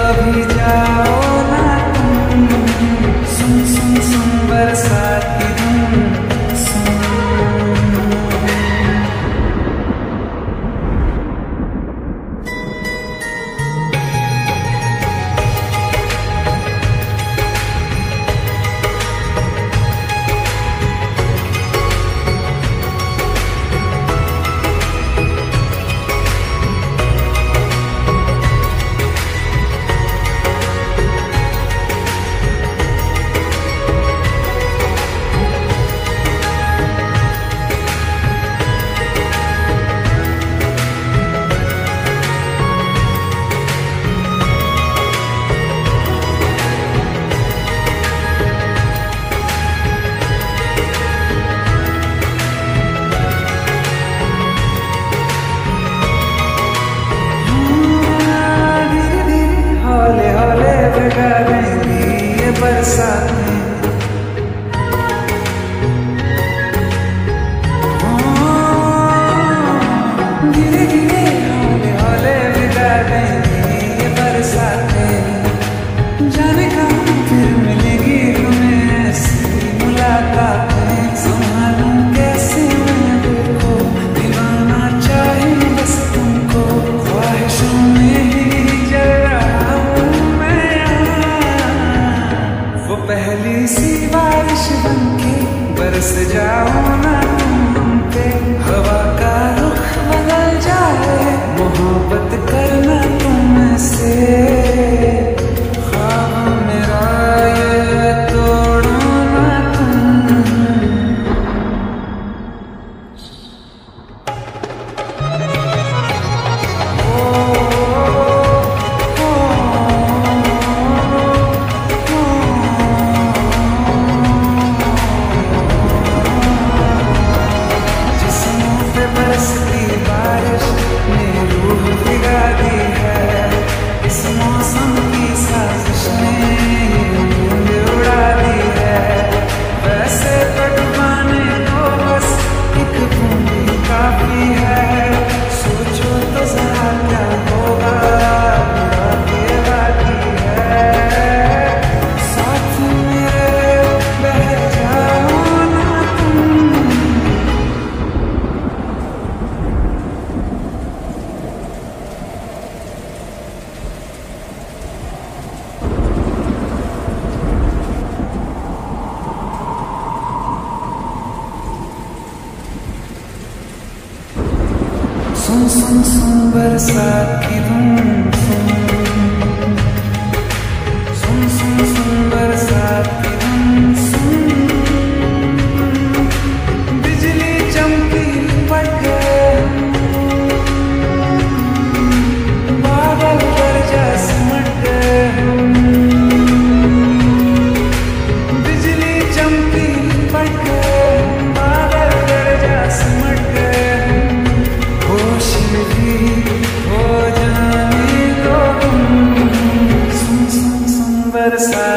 कभी जाओ ना तुम, सुन सुन सुन बरसात की धुन सुन। बरसातें धीरे धीरे हौले हौले बिगा देंगी ये बरसातें। जाने कहाँ फिर मिलेगी हमें ऐसी मुलाकातें। संभालूं कैसे मैं दिल को, दीवाना चाहे बस तुमको। ख्वाहिशों में ही जल रहा हूँ मैं यहाँ। वो पहली सी बारिश बनके बरस जाओ ना तुम पे। हवा का रुख बदल जाए, मोहब्बत करना तुमसे। ख्वाब मेरा ये तोड़ो ना तुम। बरसती बारिश ने रूह भिगा दी है। इस मौसम की साजिश ने नींद उड़ा दी है। वैसे तो डुबाने को बस एक बूंद ही काफी है। सोचो तो जरा क्या होगा, बाकी बाकी है। साथ मेरे बह जाओ ना तुम। सुन सुन सुन बरसात की धुन सुन। सुन सुन सुन बरसात की धुन सुन। बिजली चमकी पड़ गए, बादल गरजा सिमट गए। बिजली चमकी पड़ गए, बादल गरजा सिमट गए। होश भी हो जाने दो तुम। सुन सुन सुन बरसात